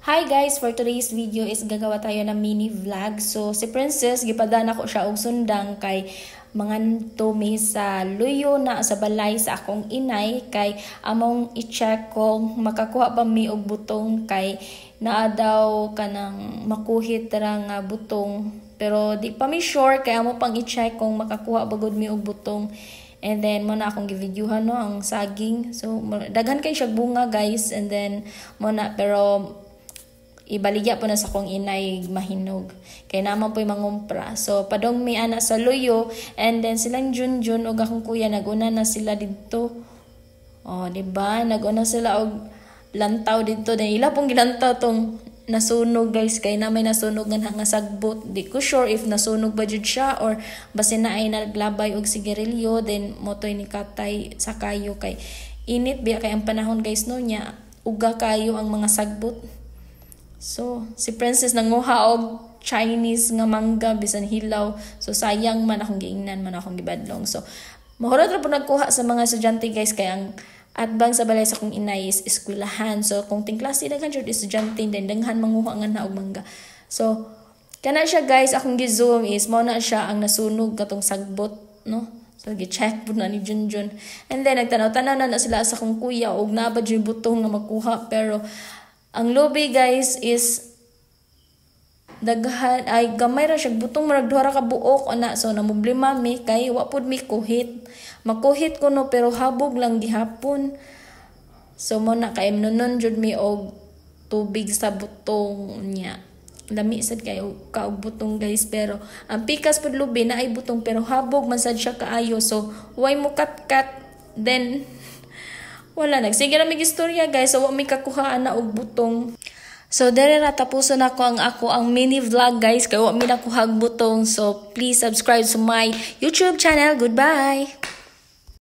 Hi guys, for today's video is gagawa tayo ng mini vlog. So si Princess gipadaan ako siya og sundang kay mga tumi sa luyo na sa balay sa akong inay kay among i-check kung makakuha pa mi og butong kay naa daw kanang makuhit ra nga butong pero di pa mi sure kay amo pang i-check kung makakuha ba gud mi og butong. And then, muna akong givideohan no, ang saging. So, daghan kay siya bunga guys. And then, pero ibaligya po na sa kong inay mahinog. Kaya naman po yung mangumpra. So, padong may anak sa luyo. And then, silang Junjun o akong kuya, naguna na sila dito. O, diba? Naguna sila og lantaw dito. Then, ila pong gilantaw tong nasunog guys. Kaya na may nasunog nga sagbot. Di ko sure if nasunog ba jud siya or basin na ay naglabay og sigarilyo. Then, motoy ni katay sa kayo. Kay init biya kay ang panahon guys no niya. Uga kayo ang mga sagbot. So, si Princess nanguha og Chinese nga mangga bisan hilaw. So, sayang man akong giingnan, man akong gibadlong. So, mahurot ra po nagkuha sa mga estudyante guys kay ang atbang sa balay sa kong inay is eskwelahan. So, kung tingklase daghan jud estudyante then daghan manguha nga na og mangga. So, kana siya guys, akong gi-zoom is mo na siya ang nasunog katong sagbot, no? So, gi-check po na ni Junjun. And then, nagtanaw-tanaw na sila sa kong kuya og nabad yung butong nga makuha. Pero, ang lobby guys is daghan ay gamay ra siya butong marag duha ra ka buok ana. So namoblema mi kay wa pud mi kuhit. Makuhit ko no pero habog lang gihapon. So mo na kay nunon jud mi og tubig sa butong niya. Lami sad kay kaog butong guys pero ang pikas pud lobby na ay butong pero habog man sad siya kaayo. So way mo kat then wala, nagsige na may istorya guys. So, may kakuhaan na og butong. So, dere ra tapuson ako ang mini vlog guys. Kaya wa mi nakuha og butong. So, please subscribe to my YouTube channel. Goodbye!